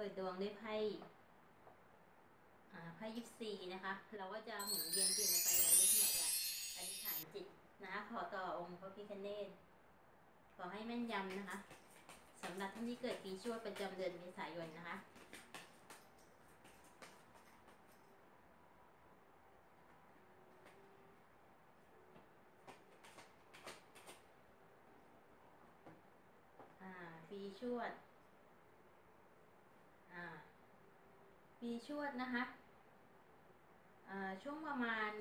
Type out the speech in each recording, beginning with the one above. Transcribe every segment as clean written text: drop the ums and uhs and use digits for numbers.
ปิดดวงด้วยไพ่ยิปซีนะคะเราก็จะหมุนเวียนเปลี่ยนกันไปเราเรื่อยๆอธิษฐานจิตนะคะขอต่อองค์พระพิฆเนศขอให้แม่นยำนะคะสำหรับท่านที่เกิดปีชวดประจำเดือนเมษายนนะคะปีชวดปีชวดนะคะช่วงประมาณ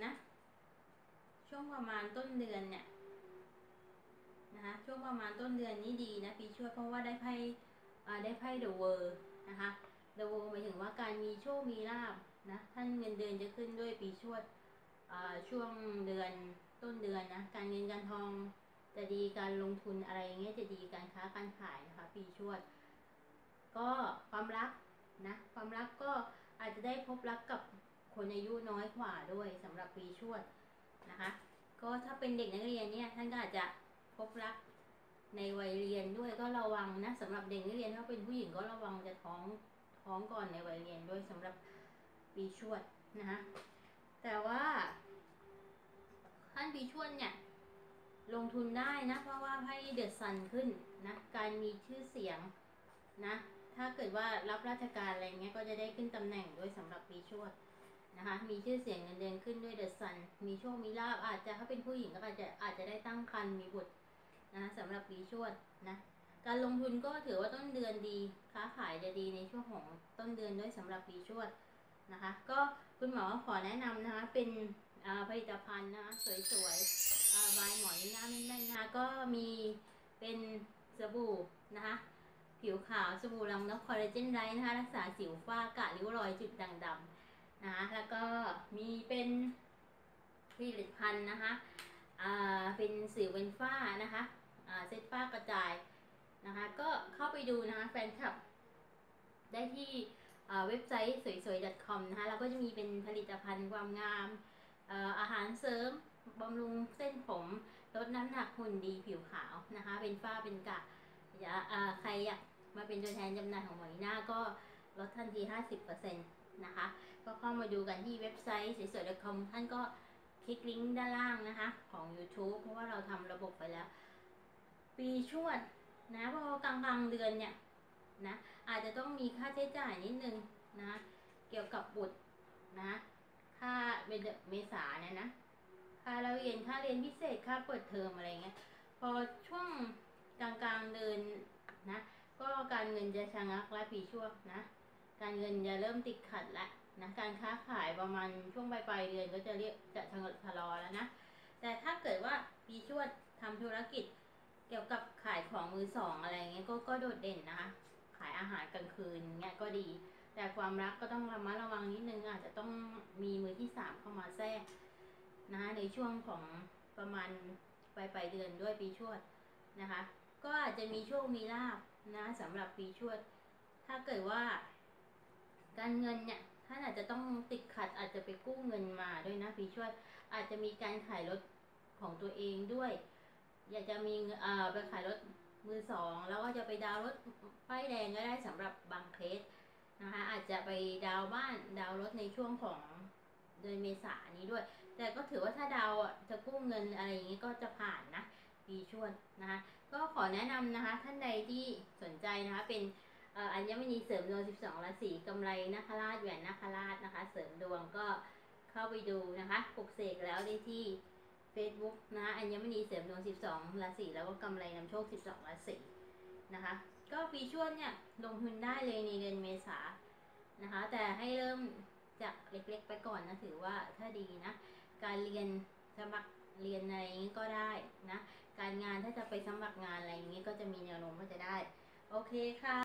ต้นเดือนเนี่ยนะคะช่วงประมาณต้นเดือนนี้ดีนะปีชวดเพราะว่าได้ไพ่เดอะเวิร์นะคะเดอะเวิร์หมายถึงว่าการมีโชคมีลาภนะท่านเงินเดือนจะขึ้นด้วยปีชวดช่วงเดือนต้นเดือนนะการเงินการทองจะดีการลงทุนอะไรเงี้ยจะดีการค้าการขายนะคะปีชวดก็ความรักนะความรักก็อาจจะได้พบรักกับคนอายุน้อยกว่าด้วยสำหรับปีชวดนะคะก็ถ้าเป็นเด็กนักเรียนเนี่ยท่านก็อาจจะพบรักในวัยเรียนด้วยก็ระวังนะสำหรับเด็กนักเรียนถ้าเป็นผู้หญิงก็ระวังจะท้องก่อนในวัยเรียนด้วยสำหรับปีชวดนะคะแต่ว่าท่านปีชวดเนี่ยลงทุนได้นะเพราะว่าไพ่เดอะซันขึ้นนะการมีชื่อเสียงนะถ้าเกิดว่ารับราชการอะไรเงี้ยก็จะได้ขึ้นตำแหน่งด้วยสำหรับปีชวดนะคะมีชื่อเสียงเงินเดือนขึ้นด้วยเดอะซันมีโชคมีลาภอาจจะถ้าเป็นผู้หญิงก็อาจจะได้ตั้งครรภ์มีบุตรนะสำหรับปีชวดนะการลงทุนก็ถือว่าต้นเดือนดีค้าขายจะดีในช่วงของต้นเดือนด้วยสำหรับปีชวดนะคะก็คุณหมอขอแนะนำนะคะเป็นผลิตภัณฑ์นะคะสวยๆบายหมอหน้าแม่นๆนะคะก็มีเป็นสบู่นะคะผิวขาวสบู่รังนกคอลลาเจนไลท์นะคะรักษาสิวฝ้ากระริ้วรอยจุดด่างดำนะคะแล้วก็มีเป็นผลิตภัณฑ์นะคะเป็นสิวเป็นฝ้านะคะเซตฝ้ากระจายนะคะก็เข้าไปดูนะคะแฟนคลับได้ที่เว็บไซต์สวยๆ .com นะคะแล้วก็จะมีเป็นผลิตภัณฑ์ความงามอาหารเสริมบำรุงเส้นผมลดน้ำหนักหุ่นดีผิวขาวนะคะเป็นฝ้าเป็นกระใครอยากมาเป็นตัวแทนจำหน่ายของหมอหน้าก็ลดทันที 50% นะคะก็เข้ามาดูกันที่เว็บไซต์สวยๆ .com ท่านก็คลิกลิงก์ด้านล่างนะคะของ YouTube เพราะว่าเราทำระบบไปแล้วปีชวดนะพอกลางเดือนเนี่ยนะอาจจะต้องมีค่าใช้จ่ายนิดนึงนะเกี่ยวกับบุตรนะค่าเมษาเนี่ยนะค่าเรียนพิเศษค่าเปิดเทอมอะไรเงี้ยพอช่วงกลางเดือนนะก็การเงินจะชะงักและปีชวดนะการเงินจะเริ่มติดขัดแล้วนะการค้าขายประมาณช่วงปลายเดือนก็จะชะลอแล้วนะแต่ถ้าเกิดว่าปีชวดทำธุรกิจเกี่ยวกับขายของมือสองอะไรเงี้ยก็โดดเด่นนะคะขายอาหารกลางคืนเงี้ยก็ดีแต่ความรักก็ต้องระมัดระวังนิดนึงอาจจะต้องมีมือที่สามเข้ามาแทรกนะคะในช่วงของประมาณปลายเดือนด้วยปีชวดนะคะก็อาจจะมีโชคมีลาภนะสำหรับปีชวดถ้าเกิดว่าการเงินเนี่ยท่านอาจจะต้องติดขัดอาจจะไปกู้เงินมาด้วยนะปีชวดอาจจะมีการขายรถของตัวเองด้วยอยากจะมีไปขายรถมือสองแล้วก็จะไปดาวรถป้ายแดงก็ได้สำหรับบางเคสนะคะอาจจะไปดาวบ้านดาวรถในช่วงของเดือนเมษายนนี้ด้วยแต่ก็ถือว่าถ้าดาวจะกู้เงินอะไรอย่างนี้ก็จะผ่านนะปีชวดนะคะก็ขอแนะนำนะคะท่านใดที่สนใจนะคะเป็นอัญมณีเสริมดวง12ราศีกำไรนาคราชแหวนนาคราชนะคะเสริมดวงก็เข้าไปดูนะคะปลุกเสกแล้วได้ที่ Facebook นะอัญมณีเสริมดวง12ราศีแล้วก็กำไรนำโชค12ราศีนะคะก็ปีชวดเนี่ยลงทุนได้เลยในเดือนเมษานะคะแต่ให้เริ่มจากเล็กๆไปก่อนนะถือว่าถ้าดีนะการเรียนสมัครเรียนอะไรอย่างนี้ก็ได้นะการงานถ้าจะไปสมัครงานอะไรอย่างนี้ก็จะมีแนวโน้มว่าจะได้โอเคค่ะ